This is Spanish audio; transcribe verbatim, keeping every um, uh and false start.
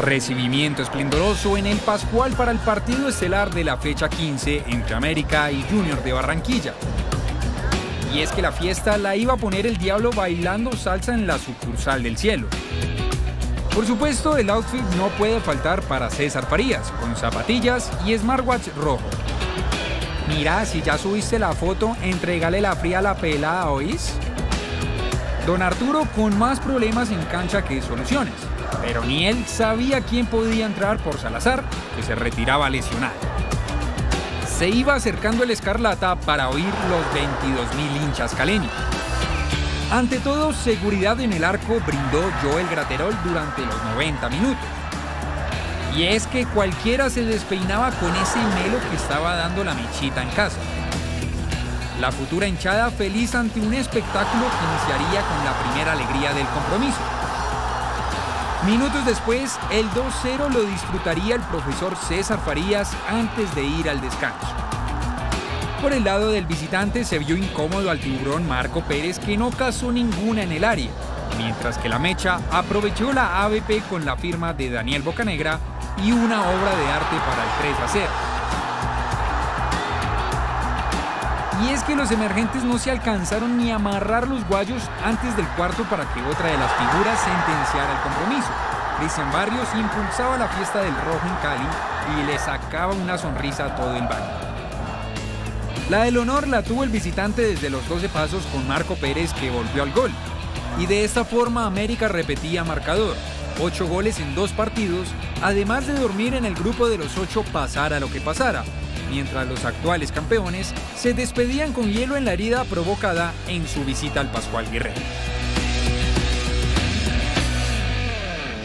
Recibimiento esplendoroso en el Pascual para el partido estelar de la fecha quince entre América y Junior de Barranquilla. Y es que la fiesta la iba a poner el Diablo bailando salsa en la sucursal del Cielo. Por supuesto, el outfit no puede faltar para César Farías, con zapatillas y smartwatch rojo. Mira, si ya subiste la foto, entrégale la fría a la pelada, ¿oís? Don Arturo con más problemas en cancha que soluciones, pero ni él sabía quién podía entrar por Salazar, que se retiraba lesionado. Se iba acercando el Escarlata para oír los veintidós mil hinchas caleños. Ante todo, seguridad en el arco brindó Joel Graterol durante los noventa minutos. Y es que cualquiera se despeinaba con ese melo que estaba dando la Michita en casa. La futura hinchada feliz ante un espectáculo que iniciaría con la primera alegría del compromiso. Minutos después, el dos cero lo disfrutaría el profesor César Farías antes de ir al descanso. Por el lado del visitante se vio incómodo al tiburón Marco Pérez, que no cazó ninguna en el área, mientras que la Mecha aprovechó la A B P con la firma de Daniel Bocanegra y una obra de arte para el tres a cero. Y es que los emergentes no se alcanzaron ni a amarrar los guayos antes del cuarto para que otra de las figuras sentenciara el compromiso. Cristian Barrios impulsaba la fiesta del rojo en Cali y le sacaba una sonrisa a todo el banco. La del honor la tuvo el visitante desde los doce pasos con Marco Pérez, que volvió al gol. Y de esta forma América repetía marcador, ocho goles en dos partidos, además de dormir en el grupo de los ocho pasara lo que pasara, mientras los actuales campeones se despedían con hielo en la herida provocada en su visita al Pascual Guerrero.